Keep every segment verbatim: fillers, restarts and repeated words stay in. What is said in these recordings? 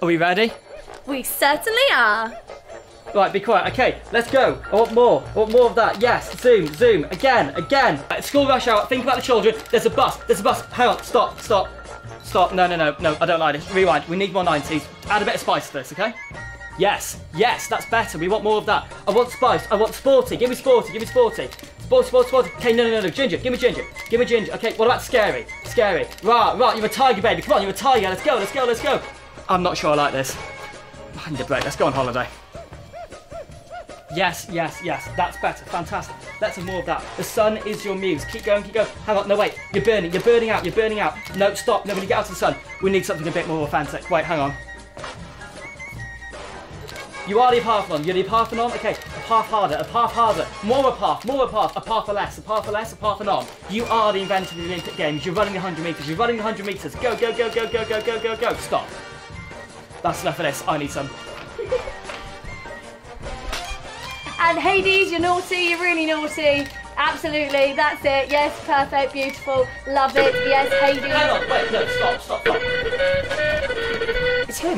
Are we ready? We certainly are. Right, be quiet. Okay, let's go. I want more. I want more of that. Yes, zoom, zoom. Again, again. Right, school rush hour. Think about the children. There's a bus. There's a bus. Hang on. Stop, stop, stop. No, no, no, no. I don't like this. Rewind. We need more nineties. Add a bit of spice to this, okay? Yes, yes, that's better. We want more of that. I want spice. I want sporty. Give me sporty. Give me sporty. Sporty, sporty, sporty. Okay, no, no, no, no. Ginger. Give me ginger. Give me ginger. Okay, what about scary? Scary. Right, right. You're a tiger, baby. Come on, you're a tiger. Let's go, let's go, let's go. I'm not sure I like this. I need a break. Let's go on holiday. Yes, yes, yes. That's better. Fantastic. Let's have more of that. The sun is your muse. Keep going, keep going. Hang on. No, wait. You're burning. You're burning out. You're burning out. No, stop. Nobody get out of the sun. We need something a bit more authentic. Wait, hang on. You are the Parthenon. You're the Parthenon. Okay, a path harder, a path harder. More a path, more a path, a path for less, a path for less, a Parthenon. You are the inventor of the Olympic Games. You're running the one hundred metres. You're running the one hundred metres. Go, go, go, go, go, go, go, go, go. Stop. That's enough of this. I need some. And Hades, you're naughty, you're really naughty. Absolutely, that's it. Yes, perfect, beautiful, love it. Yes, Hades. Hang on, wait, no, stop, stop, stop. It's him.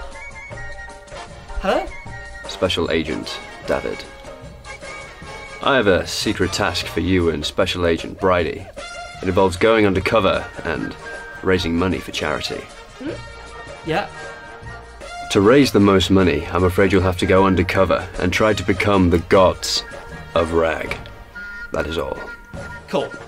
Hello? Special Agent David. I have a secret task for you and Special Agent Bridie. It involves going undercover and raising money for charity. Hmm? Yeah. To raise the most money, I'm afraid you'll have to go undercover and try to become the gods of Rag. That is all. Cool.